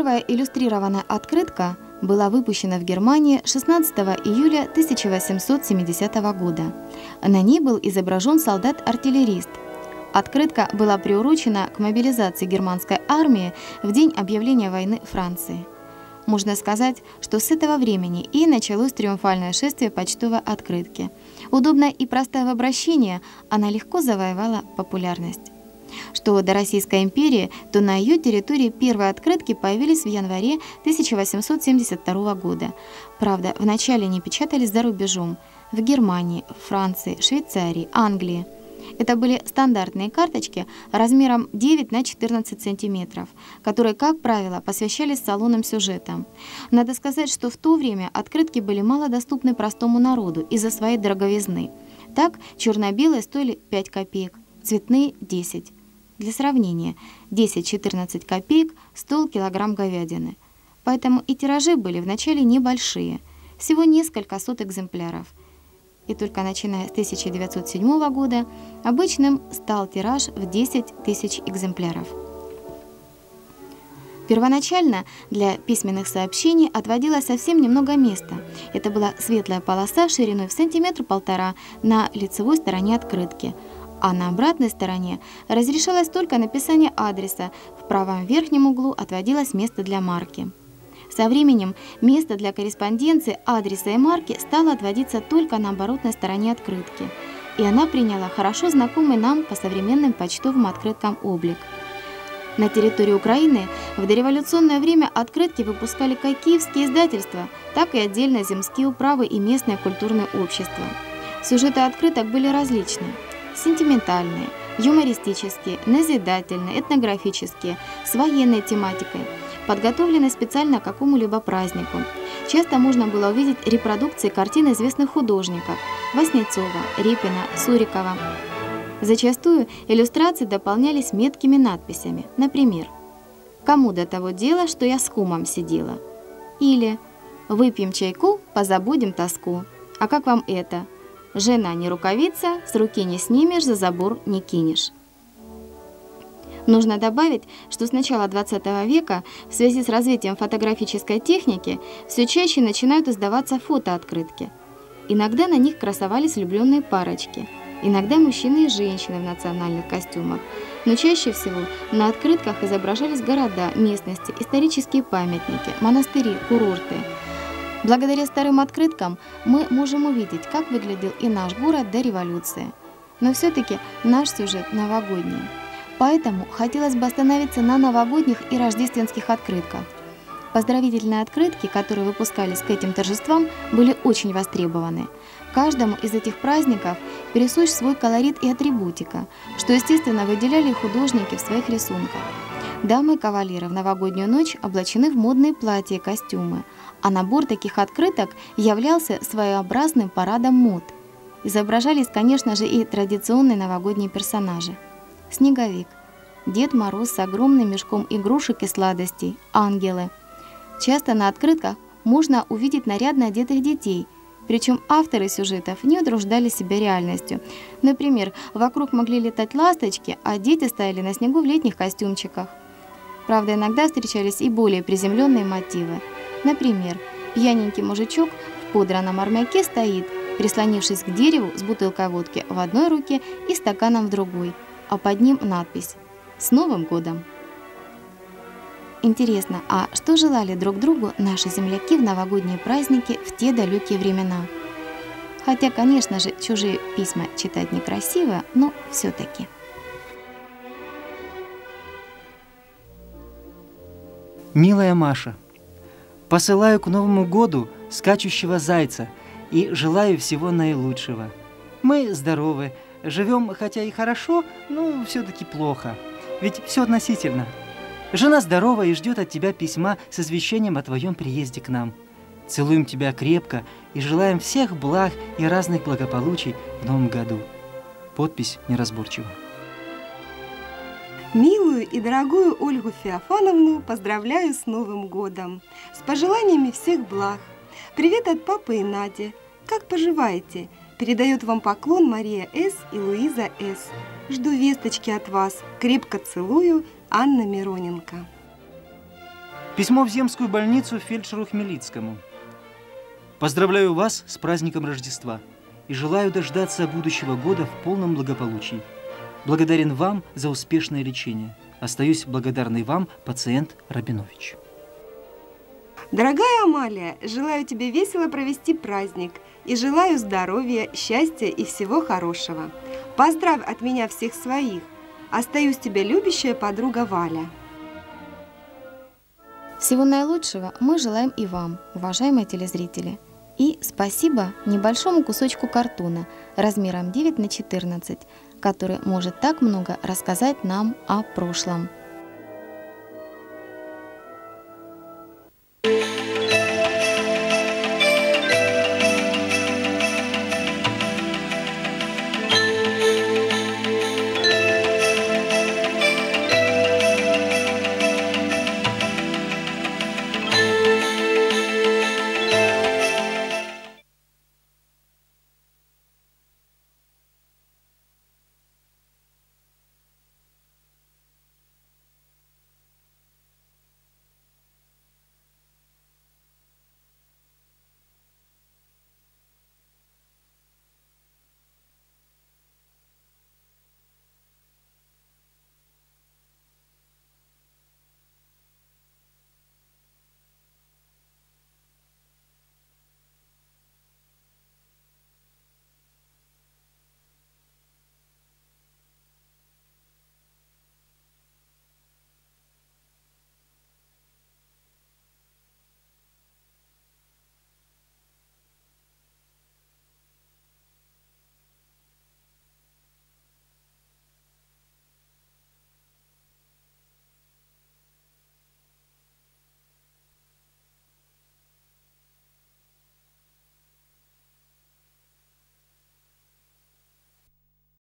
Первая иллюстрированная открытка была выпущена в Германии 16 июля 1870 года. На ней был изображен солдат-артиллерист. Открытка была приурочена к мобилизации германской армии в день объявления войны Франции. Можно сказать, что с этого времени и началось триумфальное шествие почтовой открытки. Удобная и простая в обращении, она легко завоевала популярность. Что до Российской империи, то на ее территории первые открытки появились в январе 1872 года. Правда, вначале они печатались за рубежом – в Германии, Франции, Швейцарии, Англии. Это были стандартные карточки размером 9 на 14 сантиметров, которые, как правило, посвящались салонным сюжетам. Надо сказать, что в то время открытки были малодоступны простому народу из-за своей дороговизны. Так, черно-белые стоили 5 копеек, цветные – 10. Для сравнения, 10-14 копеек стоил килограмм говядины. Поэтому и тиражи были вначале небольшие, всего несколько сот экземпляров. И только начиная с 1907 года обычным стал тираж в 10 тысяч экземпляров. Первоначально для письменных сообщений отводилось совсем немного места. Это была светлая полоса шириной в сантиметр-полтора на лицевой стороне открытки, а на обратной стороне разрешалось только написание адреса, в правом верхнем углу отводилось место для марки. Со временем место для корреспонденции, адреса и марки стало отводиться только на оборотной стороне открытки, и она приняла хорошо знакомый нам по современным почтовым открыткам облик. На территории Украины в дореволюционное время открытки выпускали как киевские издательства, так и отдельно земские управы и местные культурные общества. Сюжеты открыток были различные – сентиментальные, юмористические, назидательные, этнографические, с военной тематикой, подготовлены специально к какому-либо празднику. Часто можно было увидеть репродукции картин известных художников – Васнецова, Репина, Сурикова. Зачастую иллюстрации дополнялись меткими надписями, например, «Кому до того дела, что я с кумом сидела?» или «Выпьем чайку, позабудем тоску. А как вам это? Жена не рукавица, с руки не снимешь, за забор не кинешь». Нужно добавить, что с начала XX века в связи с развитием фотографической техники все чаще начинают издаваться фотооткрытки. Иногда на них красовались влюбленные парочки, иногда мужчины и женщины в национальных костюмах, но чаще всего на открытках изображались города, местности, исторические памятники, монастыри, курорты. Благодаря старым открыткам мы можем увидеть, как выглядел и наш город до революции. Но все-таки наш сюжет новогодний. Поэтому хотелось бы остановиться на новогодних и рождественских открытках. Поздравительные открытки, которые выпускались к этим торжествам, были очень востребованы. Каждому из этих праздников присущ свой колорит и атрибутика, что, естественно, выделяли художники в своих рисунках. Дамы и кавалеры в новогоднюю ночь облачены в модные платья и костюмы, а набор таких открыток являлся своеобразным парадом мод. Изображались, конечно же, и традиционные новогодние персонажи. Снеговик, Дед Мороз с огромным мешком игрушек и сладостей, ангелы. Часто на открытках можно увидеть нарядно одетых детей, причем авторы сюжетов не утруждали себя реальностью. Например, вокруг могли летать ласточки, а дети стояли на снегу в летних костюмчиках. Правда, иногда встречались и более приземленные мотивы. Например, пьяненький мужичок в подраном армяке стоит, прислонившись к дереву с бутылкой водки в одной руке и стаканом в другой, а под ним надпись «С Новым годом!». Интересно, а что желали друг другу наши земляки в новогодние праздники в те далекие времена? Хотя, конечно же, чужие письма читать некрасиво, но все-таки. Милая Маша, посылаю к Новому году скачущего зайца и желаю всего наилучшего. Мы здоровы, живем хотя и хорошо, но все-таки плохо. Ведь все относительно. Жена здорова и ждет от тебя письма с извещением о твоем приезде к нам. Целуем тебя крепко и желаем всех благ и разных благополучий в Новом году. Подпись неразборчива. Милую и дорогую Ольгу Феофановну поздравляю с Новым годом. С пожеланиями всех благ. Привет от папы и Нади. Как поживаете? Передает вам поклон Мария С. и Луиза С. Жду весточки от вас. Крепко целую, Анна Мироненко. Письмо в земскую больницу фельдшеру Хмелицкому. Поздравляю вас с праздником Рождества и желаю дождаться будущего года в полном благополучии. Благодарен вам за успешное лечение. Остаюсь благодарный вам, пациент Рабинович. Дорогая Амалия, желаю тебе весело провести праздник и желаю здоровья, счастья и всего хорошего. Поздравь от меня всех своих. Остаюсь тебя любящая подруга Валя. Всего наилучшего мы желаем и вам, уважаемые телезрители. И спасибо небольшому кусочку картона размером 9 на 14, который может так много рассказать нам о прошлом.